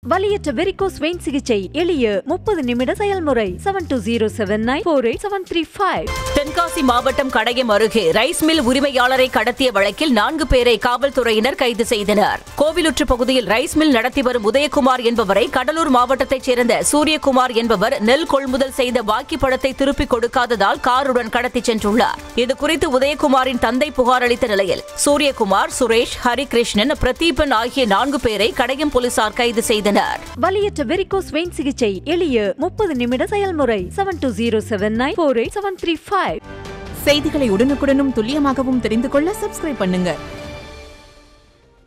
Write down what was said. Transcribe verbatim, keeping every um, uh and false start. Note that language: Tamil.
வலியற்ற வெரிகோஸ் வெயின் சிகிச்சை எளிய முப்பது நிமிட செயல்முறை. Seven two zero seven nine four eight seven three five. Tenkasi மாவட்டம் கடையம் அருகே ரைஸ் மில் உரிமையாளரை கடத்திய வழக்கில் நான்கு பேரை காவல்துறையினர் கைது செய்தனர். கோவிலுற்று பகுதியில் ரைஸ் மில் நடத்தி வரும் உதயகுமார் என்பவரை கடலூர் மாவட்டத்தைச் சேர்ந்த சூரியகுமார் என்பவர் நெல் கொள்முதல் செய்த பாக்கி பணத்தை திருப்பிக் கொடுக்காததால் காருடன் கடத்திச் சென்றுள்ளார். இதுகுறித்து உதயகுமாரின் தந்தை புகார் அளித்த நிலையில் சூரியகுமார், சுரேஷ், ஹரிகிருஷ்ணன், பிரதீபன் ஆகிய நான்கு பேரை கடையம் போலீசார் கைது செய்தனர். வலியற்ற வெரிகோஸ் வெயின் சிகிச்சை எளிய முப்பது நிமிட செயல்முறை. Seven two zero seven nine four eight seven three five. செய்திகளை உடனுக்குடனும் துல்லியமாகவும் தெரிந்து கொள்ள சப்ஸ்கிரைப் பண்ணுங்க.